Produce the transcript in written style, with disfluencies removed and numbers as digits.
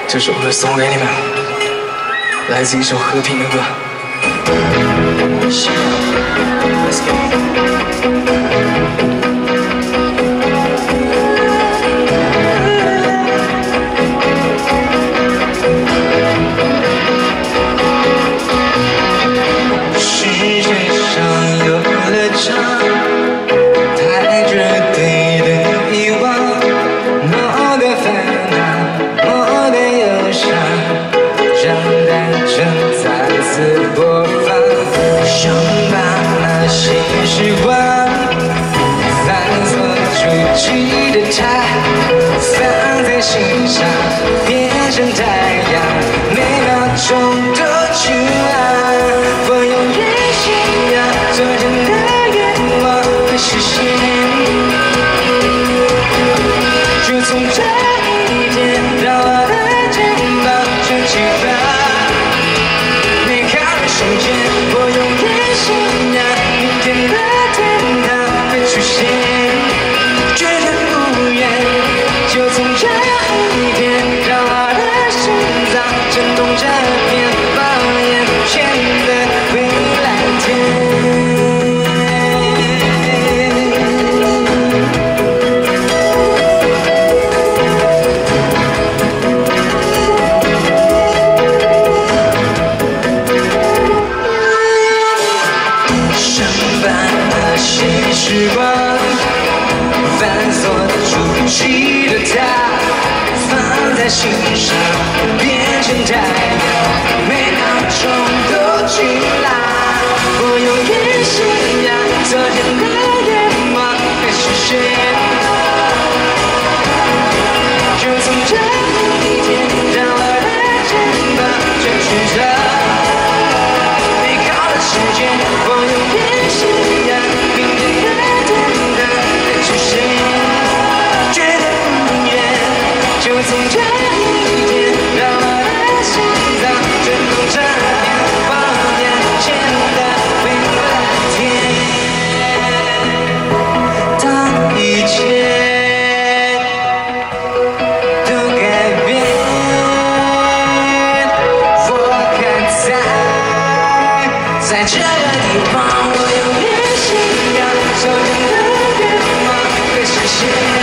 这首歌送给你们，来自一首和平的歌。Let's go。世界上有了场太绝对的遗忘，我的烦恼，我的忧伤，让单纯再次播放，想把那些时光反锁出去的它，放在心上，变成太阳，每秒钟都去爱。我永远想要昨天的愿望会实现，就从这一天让我的肩膀撑起吧。美好的瞬间，我永远想要明天的天堂会出现，绝对不远。就从这一天，让我的心脏震动这片谎言前的未来天。想把那些时光反锁出去的它，放在心上，变成太阳，每秒钟都去拉。我永远想要昨天的愿望会实现，就从这一天，让我的肩膀撑起着美好的世界。我永远想要明天的天堂会出现，绝对不远。就从这一天，让我的心脏震动这片谎言前的未来天。当一切都改变，我还在这个地方，我永远想要昨天的愿望会实现。